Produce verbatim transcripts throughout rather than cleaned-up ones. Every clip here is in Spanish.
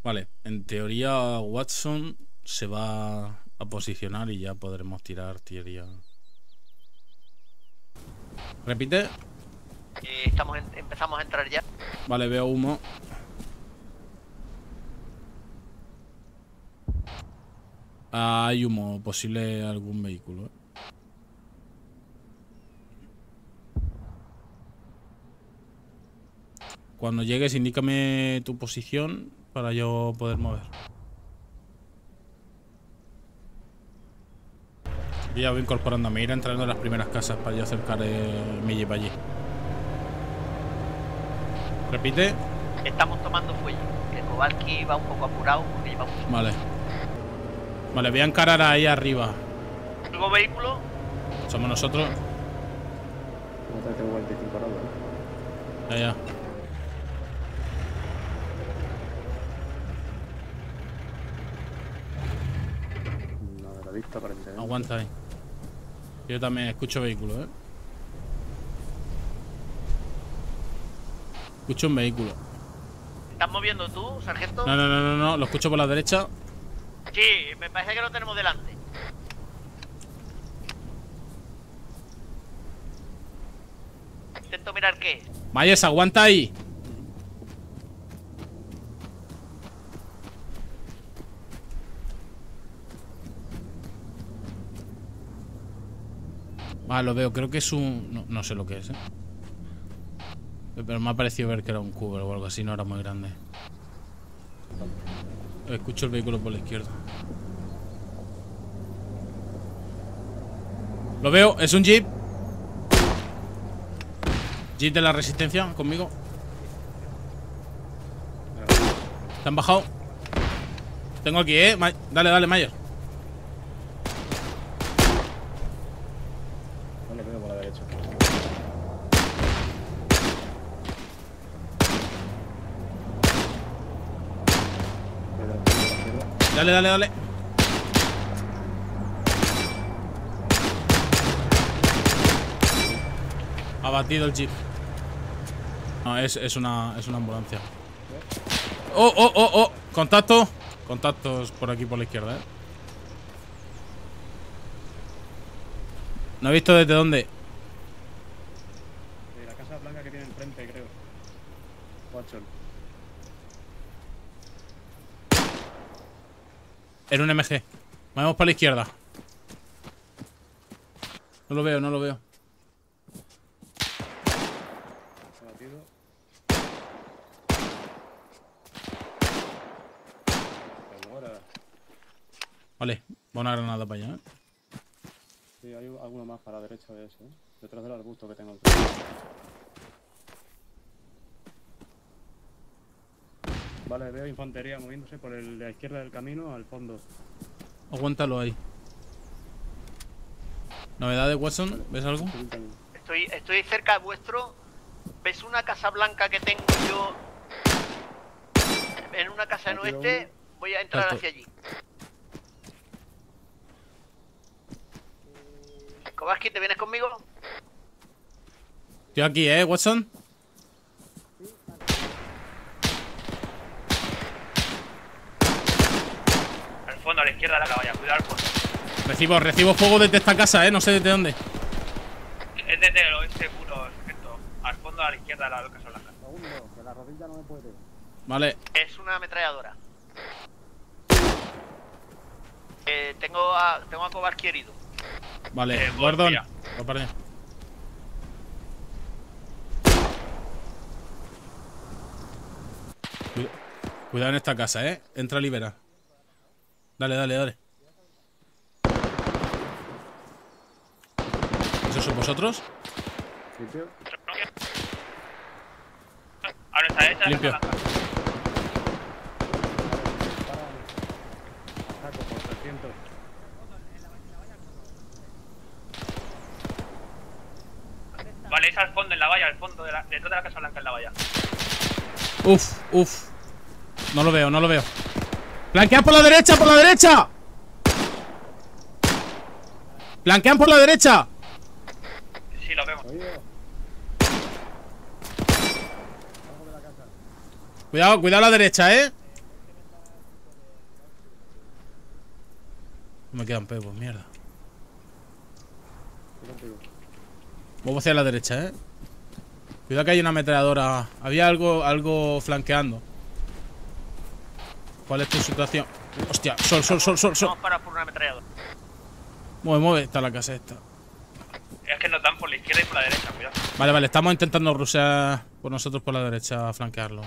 Vale, en teoría Watson se va a posicionar y ya podremos tirar artillería. Repite. Eh, estamos en, empezamos a entrar ya. Vale, veo humo. Ah, hay humo, posible algún vehículo, ¿eh? Cuando llegues, indícame tu posición para yo poder mover. Yo ya voy incorporándome, ir entrando en las primeras casas para yo acercar eh, mi jeep allí. Repite. Estamos tomando fuelle. Que Kowalski va un poco apurado porque lleva mucho. Vale. Vale, voy a encarar ahí arriba. ¿Nuevo vehículo? Somos nosotros. Tengo cuarenta y cinco grados, ¿eh? Ya, ya. No me lo he visto aparentemente. Aguanta ahí. Yo también escucho vehículos, ¿eh? Escucho un vehículo. ¿Estás moviendo tú, sargento? No, no, no, no, no. Lo escucho por la derecha. Sí, me parece que lo tenemos delante. Intento mirar qué es. Myers, aguanta ahí. Ah, lo veo. Creo que es un... No, no sé lo que es, ¿eh? Pero me ha parecido ver que era un cubo o algo así. No era muy grande. Escucho el vehículo por la izquierda. Lo veo. Es un jeep. Jeep de la resistencia conmigo. ¿Te han bajado? Tengo aquí, ¿eh? Ma dale, dale, Mayer. No lo veo por la derecha. Dale, dale, dale. Abatido el jeep. No, es, es una es una ambulancia. Oh, oh, oh, oh. Contacto. Contactos por aquí por la izquierda, eh. No he visto desde dónde. De la casa blanca que tiene enfrente, creo. Watson. Era un M G. Vamos para la izquierda. No lo veo, no lo veo. Abatido. Que muera. Vale, va una granada para allá, ¿eh? Sí, hay alguno más para la derecha de ese, ¿eh? Detrás del arbusto que tengo enfrente. Vale, veo infantería moviéndose por el de la izquierda del camino al fondo. Aguántalo ahí. ¿Novedad de Watson? ¿Ves algo? Estoy, estoy cerca vuestro. ¿Ves una casa blanca que tengo yo en una casa en oeste? Voy a entrar Alto. hacia allí. Kowalski, ¿te vienes conmigo? Estoy aquí, ¿eh, Watson? Al fondo, a la izquierda de la caballa, cuidado al fondo. Recibo, recibo fuego desde esta casa, ¿eh? No sé desde dónde. Es desde el oeste puro, sargento. Al fondo, a la izquierda de la casa blanca. Segundo, que la rodilla no me puede. Vale. Es una ametralladora. Eh, tengo a, tengo a Kowalski herido. Vale, Eh, Gordon. mira. Va para allá. Cuida- Cuidado en esta casa, ¿eh? Entra, libera. Dale, dale, dale. ¿Esos sois vosotros? ¿Limpio? A nuestra derecha, Limpio. la casa blanca. Ataco por trescientos. Vale, es al fondo, en la valla, al fondo, de la, detrás de la casa blanca, en la valla. Uf, uf. No lo veo, no lo veo. ¡Flanquean por la derecha, por la derecha! ¡Flanquean por la derecha! Sí, lo vemos. Oído. Cuidado, cuidado a la derecha, ¿eh? No me quedan pepos, mierda. Estoy contigo. Vamos hacia la derecha, eh. Cuidado que hay una ametralladora. Había algo, algo flanqueando. ¿Cuál es tu situación? Hostia, sol, sol, sol, sol, sol. Vamos para por una ametralladora. Mueve, mueve. Está la casa esta. Es que nos dan por la izquierda y por la derecha, cuidado. Vale, vale. Estamos intentando rusear por nosotros por la derecha a flanquearlo.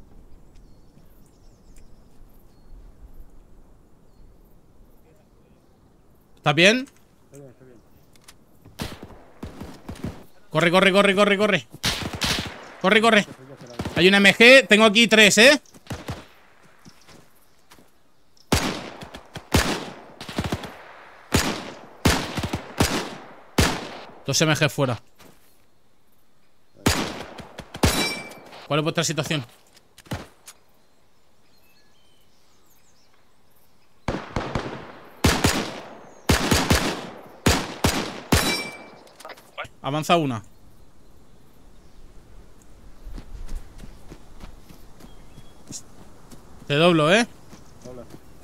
¿Estás bien? Estoy bien, estoy bien. Corre, corre, corre, corre, corre. Corre, corre. Estoy yo hacia la- Hay una M G. Tengo aquí tres, ¿eh? Dos M G fuera. ¿Cuál es vuestra situación? Avanza una. Te doblo, ¿eh? Doble.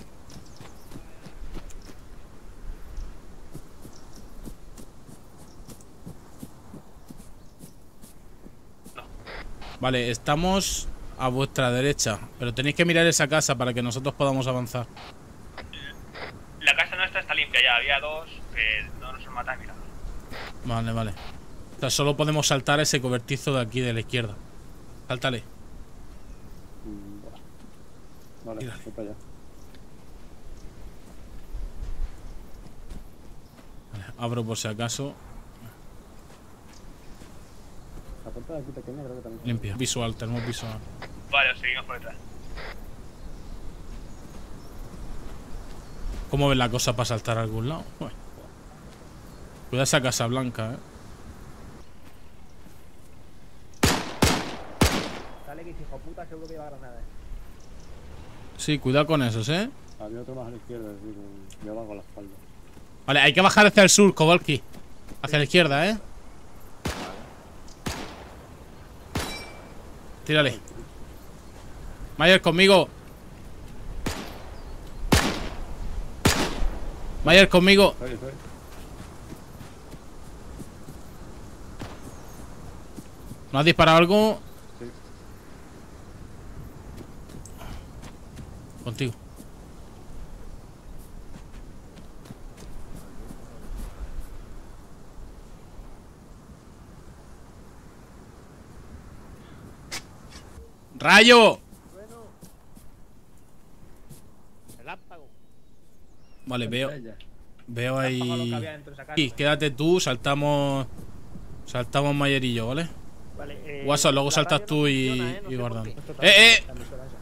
Vale, estamos a vuestra derecha. Pero tenéis que mirar esa casa para que nosotros podamos avanzar. La casa nuestra está limpia ya, había dos que no nos han matado, mira. Vale, vale. O sea, solo podemos saltar ese cobertizo de aquí de la izquierda. Sáltale. Mm, buah. Vale, Tírale. voy para allá. Vale, abro por si acaso. La puerta de aquí pequeña creo que también. Limpia. Visual, tenemos visual. Vale, seguimos por detrás. ¿Cómo ves la cosa para saltar a algún lado? Bueno. Cuida esa casa blanca, eh. Dale que hijo puta seguro que lleva granadas. Sí, cuidado con esos, eh. Había otro más a la izquierda, sí, con... yo bajo la espalda. Vale, hay que bajar hacia el sur, Kowalski. Hacia la izquierda, eh. Tírale. Mayer, conmigo. Mayer, conmigo. Estoy, estoy. ¿No has disparado algo? Sí. Contigo. ¡Rayo! Relámpago. Vale, veo. Ella. Veo Relámpago lo que ahí. había dentro de esa casa. Sí, quédate tú, saltamos. Saltamos Mayer y yo, ¿vale? Vale, eh, WhatsApp, luego la saltas radio tú no y, funciona, ¿eh? No y sé por Gordon. qué. Esto ¡Eh, eh! está en la emisora esa.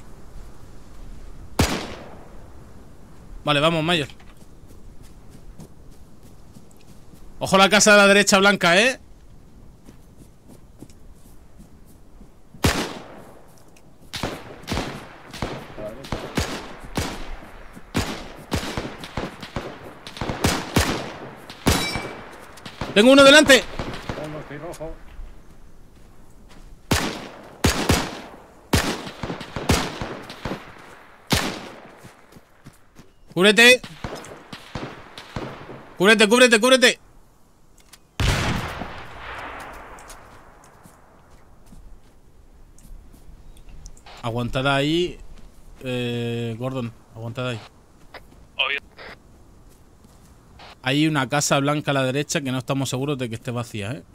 Vale, vamos, Mayer. Ojo a la casa de la derecha blanca, ¿eh? A la derecha. Tengo uno delante. Tengo, estoy rojo. Cúbrete. Cúbrete, cúbrete, cúbrete. Aguantad ahí. Eh, Gordon, aguantad ahí. Obvio. Hay una casa blanca a la derecha que no estamos seguros de que esté vacía, ¿eh?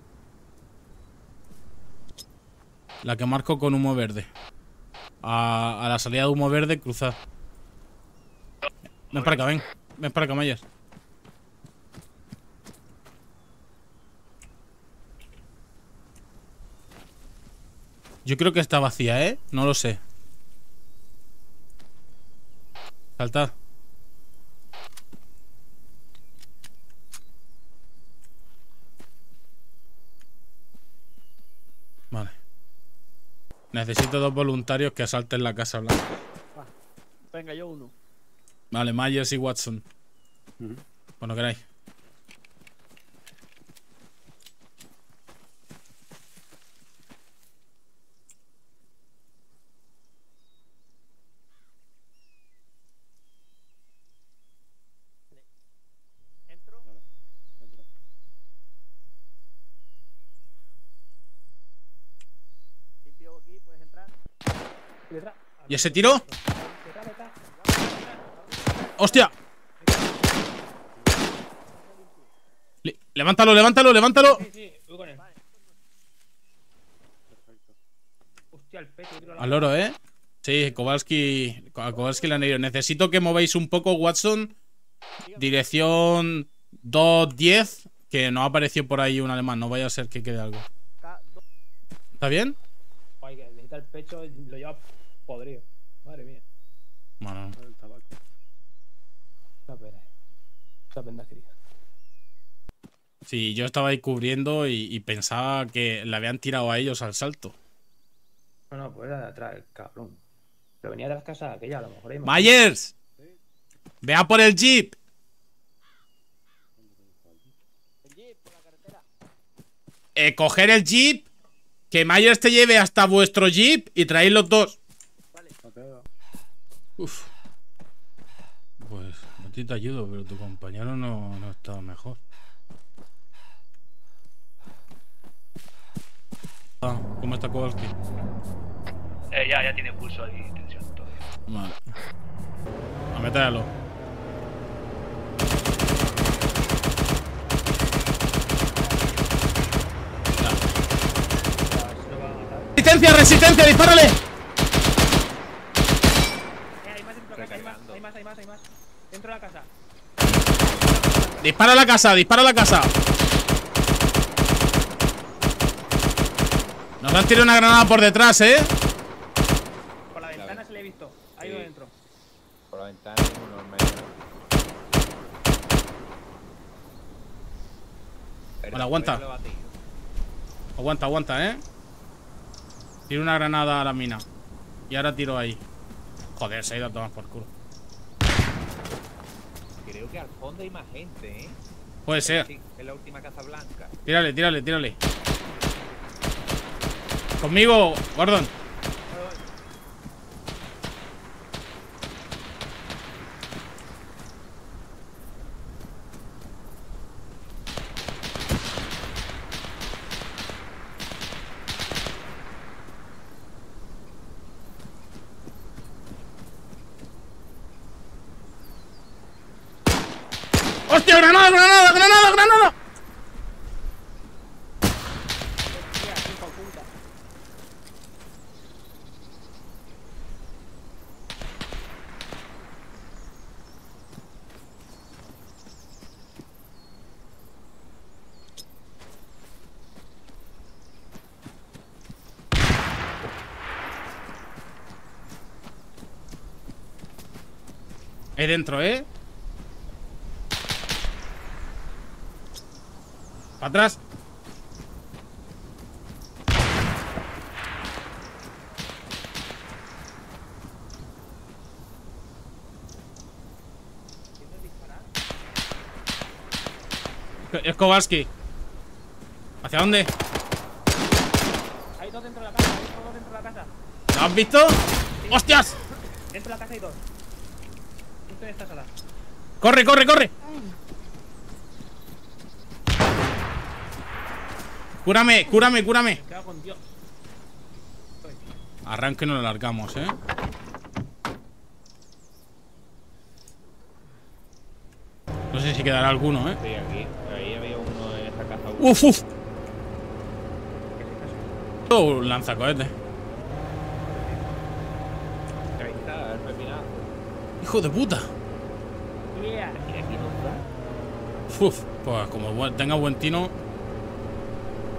La que marco con humo verde. A, a la salida de humo verde, cruzad. Ven para acá, ven. Ven para acá, Mayer. Yo creo que está vacía, ¿eh? No lo sé. Saltad. Vale. Necesito dos voluntarios que asalten la Casa Blanca. Venga, yo uno. Vale, Myers y Watson. Ujú. Cuando queráis. Detrás. ¿Y ese tiro? Detrás, detrás. ¡Hostia! Le- levántalo, levántalo, levántalo. Sí, sí, voy con él. Hostia, el pecho. tiro a la- Al loro, ¿eh? Sí, Kowalski. A Kowalski le han ido. Necesito que movéis un poco, Watson. Dirección dos diez. Que no ha aparecido por ahí un alemán. No vaya a ser que quede algo. ¿Está bien? Ay, que necesita el pecho y lo lleva podrido. Madre mía. Bueno. El tabaco. Esta pena. Esta pena, querida. Sí, yo estaba ahí cubriendo y, y pensaba que le habían tirado a ellos al salto. No, no, pues era de atrás, el cabrón. Pero venía de las casas aquella, a lo mejor hay más. ¡Myers! ¡Vea por el jeep! Eh, coger el jeep. Que Myers te lleve hasta vuestro jeep y traéis los dos. Ok, va. Uf. Pues a ti te ayudo, pero tu compañero no, no está mejor. Ah, ¿cómo está Kowalski? Eh, ya, ya tiene pulso y tensión todo. Vale. A meterlo. ¡Resistencia, resistencia! ¡Dispárale! Eh, hay más dentro de la casa, hay más, hay más, hay más, hay más. Dentro de la casa. ¡Dispara a la casa! ¡Dispara a la casa! Nos han tirado una granada por detrás, ¿eh? Por la ventana se le he visto. Ha ido Sí. dentro. Por la ventana hay uno en medio. Pero Vale, aguanta. lo he batido. Aguanta, aguanta, ¿eh? Tiro una granada a la mina. Y ahora tiro ahí. Joder, se ha ido a tomar por culo. Creo que al fondo hay más gente, ¿eh? Puede ser. Sí, es la última Casa Blanca. Tírale, tírale, tírale. Conmigo, Gordon. ¡Hostia, granada, granada, granada, granada! Hostia, hijo de puta. Ahí dentro, ¿eh? Para atrás. Es Kowalski. ¿Hacia dónde? Hay dos dentro de la casa, hay dos dentro de la casa. ¿Lo has visto? ¡Hostias! Dentro de la casa hay dos. Justo en esta sala. ¡Corre, corre, corre! Cúrame, cúrame, cúrame. Me quedo con Dios. Arranque y nos lo largamos, ¿eh? No sé si quedará alguno, ¿eh? Sí, aquí. Ahí había uno en esa casa. ¡Uf, uf! Oh, un lanzacohete. Ahí está, el pepinazo. ¡Hijo de puta! Yeah. Y aquí no está. Uf, pues como buen- tenga buen tino.